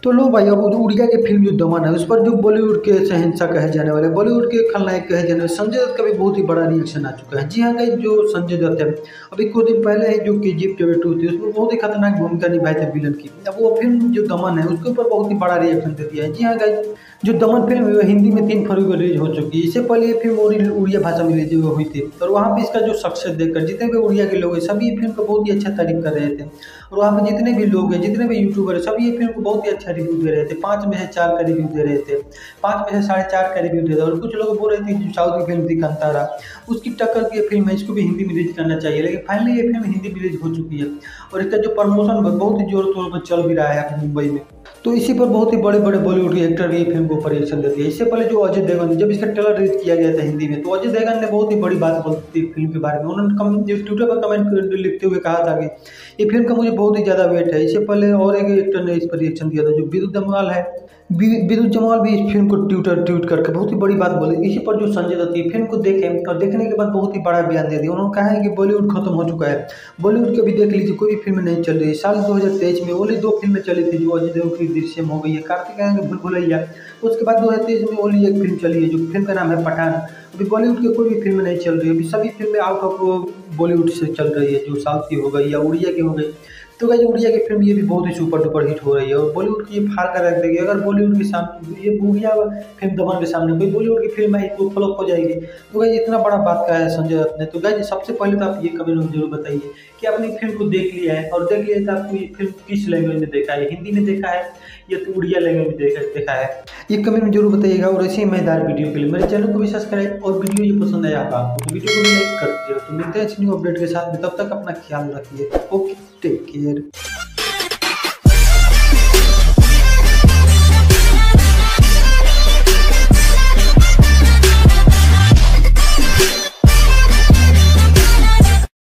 तो लो भाई, अब उड़िया की फिल्म जो दमन है उस पर जो बॉलीवुड के शहंशाह कहे जाने वाले, बॉलीवुड के खलनायक कहे जाने वाले संजय दत्त का भी बहुत ही बड़ा रिएक्शन आ चुका है। जी हाँ गाइस, जो संजय दत्त है अभी कुछ दिन पहले ही जो KGF चैप्टर 2 थी उसमें बहुत ही खतरनाक भूमिका निभाई थी विलन की। अब वो फिल्म जो दमन है उसके ऊपर बहुत ही बड़ा रिएक्शन दे दिया है। जी हाँ गाइस, जो दमन फिल्म है वो हिंदी में 3 फरवरी को रिलीज हो चुकी है। इससे पहले ये फिल्म उड़िया भाषा में रिलीज हुई थी और वहाँ पे इसका जो सक्सेस देखकर जितने भी उड़िया के लोग हैं सभी ये फिल्म को बहुत ही अच्छा तारीफ कर रहे थे। और वहाँ पे जितने भी लोग हैं, जितने भी यूट्यूबर हैं, सभी ये फिल्म को बहुत ही अच्छा रिव्यू दे रहे थे। 5 में से 4 का रिव्यू दे रहे थे, 5 में से 4.5 का रिव्यू दे रहे थे। और कुछ लोग बोल रहे थे जो साउथ की फिल्म थी कांतारा उसकी टक्कर की ये फिल्म है, इसको भी हिंदी में रिलीज करना चाहिए। लेकिन फाइनली ये फिल्म हिंदी में रिलीज हो चुकी है और इसका जो प्रमोशन बहुत ही जोर तौर पर चल भी रहा है अभी मुंबई में। तो इसी पर बहुत ही बड़े बड़े बॉलीवुड के एक्टर भी ये फिल्म को ऊपर रिएक्शन देते हैं। इससे पहले जो अजय देवगन, जब इसका ट्रेलर रिलीज किया गया था हिंदी में, तो अजय देवगन ने बहुत ही बड़ी बात बोली थी फिल्म के बारे में। उन्होंने ट्विटर पर कमेंट लिखते हुए कहा था कि ये फिल्म का मुझे बहुत ही ज़्यादा वेट है। इससे पहले और एक एक्टर ने इस पर रिएक्शन दिया था, जो विद्युत जम्वाल है। विद्युत जम्वाल भी इस फिल्म को ट्वीट करके बहुत ही बड़ी बात बोली। इसी पर जो संजय दत्त फिल्म को देखे और देखने के बाद बहुत ही बड़ा बयान दे दिया। उन्होंने कहा है कि बॉलीवुड खत्म हो चुका है, बॉलीवुड के भी देख लीजिए कोई भी फिल्म नहीं चल रही है। साल 2023 में ओनली 2 फिल्में चली थी, जो अजय देवगन की दृश्यम हो गई है, कार्तिक आर्यन की भूल भुलैया। उसके बाद 2023 में ओनली एक फिल्म चली है, जो फिल्म का नाम है पठान। अभी बॉलीवुड की कोई भी फिल्म नहीं चल रही है, अभी सभी फिल्में आउट ऑफ बॉलीवुड से चल रही है, जो साउथ की हो गई या उड़िया की हो गई। तो गाइस, उड़िया की फिल्म ये भी बहुत ही सुपर डुपर हिट हो रही है और बॉलीवुड की ये फाड़ कर रख देगी। अगर बॉलीवुड के सामने ये उड़िया फिल्म दमन के सामने कोई बॉलीवुड की फिल्म आई तो फ्लॉप हो जाएगी। तो गाइस, इतना बड़ा बात कहा है संजय दत्त ने। तो गाइस, सबसे पहले तो आप ये कमेंट में जरूर बताइए कि आपने फिल्म को देख लिया है, और देख लिया है तो आपको ये फिल्म किस लैंग्वेज में देखा है, हिंदी में देखा है या तो उड़िया लैंग्वेज में देखा है। ये कमेंट में जरूर बताइएगा। और ऐसे ही मजेदार वीडियो के लिए मेरे चैनल को भी सब्सक्राइब, और वीडियो ये पसंद आया आपको तो वीडियो को भी लाइक कर दीजिएगा। तो मिलते हैं इस न्यू अपडेट के साथ में, तब तक अपना ख्याल रखिए। Okay, take care.